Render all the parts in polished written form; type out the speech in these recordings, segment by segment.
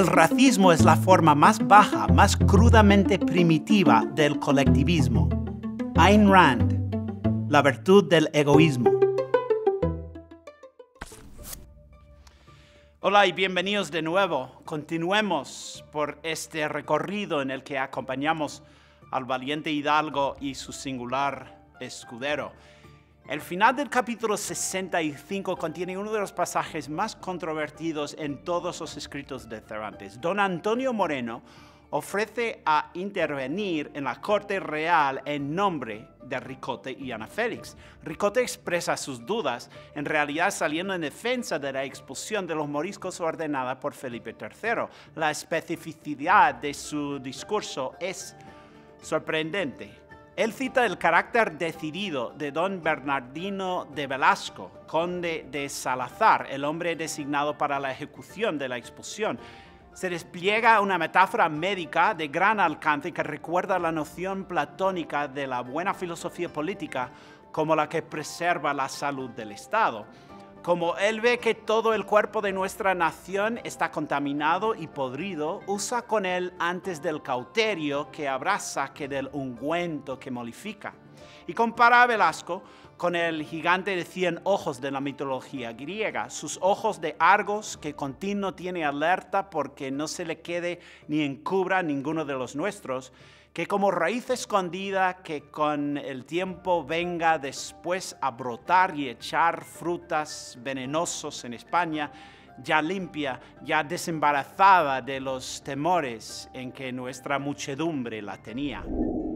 El racismo es la forma más baja, más crudamente primitiva del colectivismo. Ayn Rand, la virtud del egoísmo. Hola y bienvenidos de nuevo. Continuemos por este recorrido en el que acompañamos al valiente hidalgo y su singular escudero. El final del capítulo 65 contiene uno de los pasajes más controvertidos en todos los escritos de Cervantes. Don Antonio Moreno ofrece a intervenir en la corte real en nombre de Ricote y Ana Félix. Ricote expresa sus dudas, en realidad saliendo en defensa de la expulsión de los moriscos ordenada por Felipe III. La especificidad de su discurso es sorprendente. Él cita el carácter decidido de don Bernardino de Velasco, conde de Salazar, el hombre designado para la ejecución de la expulsión. Se despliega una metáfora médica de gran alcance que recuerda la noción platónica de la buena filosofía política como la que preserva la salud del Estado. Como él ve que todo el cuerpo de nuestra nación está contaminado y podrido, usa con él antes del cauterio que abrasa que del ungüento que molifica. Y compara a Velasco con el gigante de 100 ojos de la mitología griega, sus ojos de Argos que continuo tiene alerta porque no se le quede ni encubra ninguno de los nuestros, que como raíz escondida que con el tiempo venga después a brotar y echar frutas venenosos en España, ya limpia, ya desembarazada de los temores en que nuestra muchedumbre la tenía.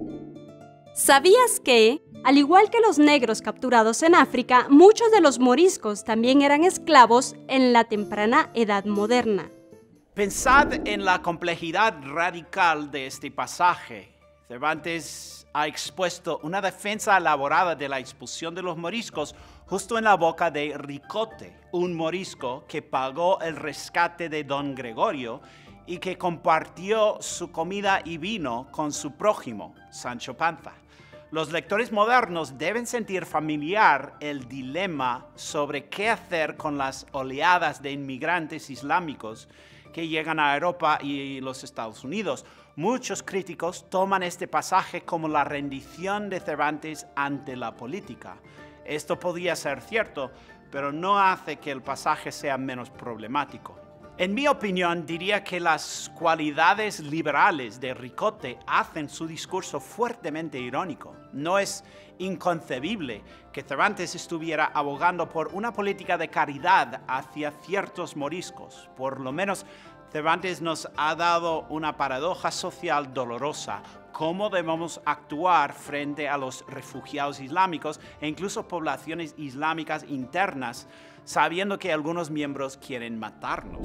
¿Sabías que, al igual que los negros capturados en África, muchos de los moriscos también eran esclavos en la temprana Edad Moderna? Pensad en la complejidad radical de este pasaje. Cervantes ha expuesto una defensa elaborada de la expulsión de los moriscos justo en la boca de Ricote, un morisco que pagó el rescate de don Gregorio y que compartió su comida y vino con su prójimo, Sancho Panza. Los lectores modernos deben sentir familiar el dilema sobre qué hacer con las oleadas de inmigrantes islámicos que llegan a Europa y los Estados Unidos. Muchos críticos toman este pasaje como la rendición de Cervantes ante la política. Esto podría ser cierto, pero no hace que el pasaje sea menos problemático. En mi opinión, diría que las cualidades liberales de Ricote hacen su discurso fuertemente irónico. No es inconcebible que Cervantes estuviera abogando por una política de caridad hacia ciertos moriscos. Por lo menos Cervantes nos ha dado una paradoja social dolorosa. ¿Cómo debemos actuar frente a los refugiados islámicos e incluso poblaciones islámicas internas, sabiendo que algunos miembros quieren matarnos?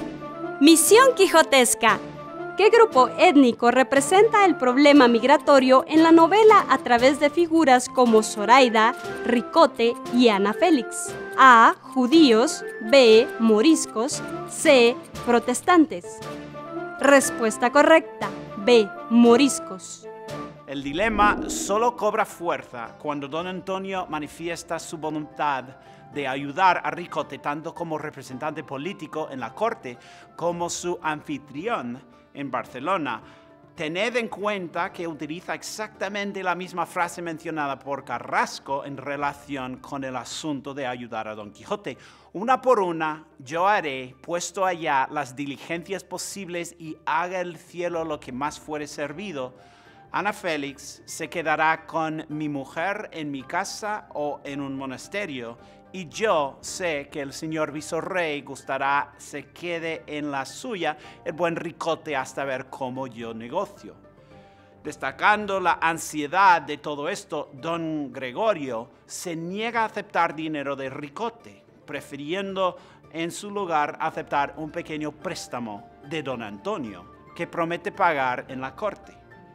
Misión quijotesca. ¿Qué grupo étnico representa el problema migratorio en la novela a través de figuras como Zoraida, Ricote y Ana Félix? A. Judíos. B. Moriscos. C. Protestantes. Respuesta correcta. B. Moriscos. El dilema solo cobra fuerza cuando don Antonio manifiesta su voluntad de ayudar a Ricote tanto como representante político en la corte como su anfitrión en Barcelona. Tened en cuenta que utiliza exactamente la misma frase mencionada por Carrasco en relación con el asunto de ayudar a Don Quijote. Una por una, yo haré, puesto allá las diligencias posibles y haga el cielo lo que más fuere servido. Ana Félix se quedará con mi mujer en mi casa o en un monasterio, y yo sé que el señor visorrey gustará se quede en la suya el buen Ricote hasta ver cómo yo negocio. Destacando la ansiedad de todo esto, don Gregorio se niega a aceptar dinero de Ricote, prefiriendo en su lugar aceptar un pequeño préstamo de don Antonio, que promete pagar en la corte.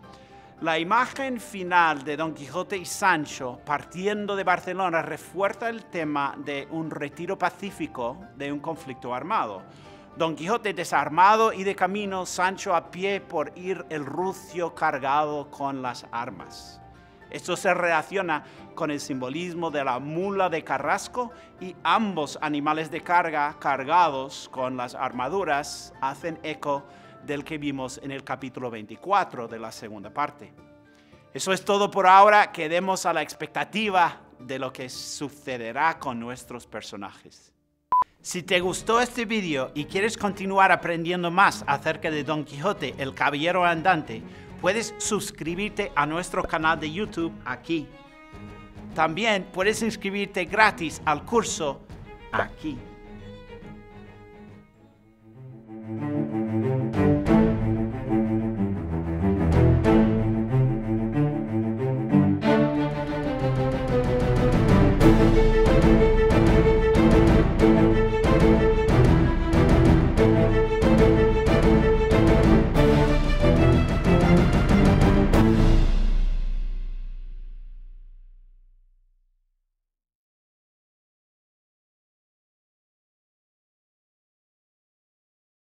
La imagen final de Don Quijote y Sancho partiendo de Barcelona refuerza el tema de un retiro pacífico de un conflicto armado. Don Quijote desarmado y de camino, Sancho a pie por ir el rucio cargado con las armas. Esto se relaciona con el simbolismo de la mula de carrasco y ambos animales de carga cargados con las armaduras hacen eco del que vimos en el capítulo 24 de la segunda parte. Eso es todo por ahora. Quedemos a la expectativa de lo que sucederá con nuestros personajes. Si te gustó este video y quieres continuar aprendiendo más acerca de Don Quijote, el Caballero Andante, puedes suscribirte a nuestro canal de YouTube aquí. También puedes inscribirte gratis al curso aquí.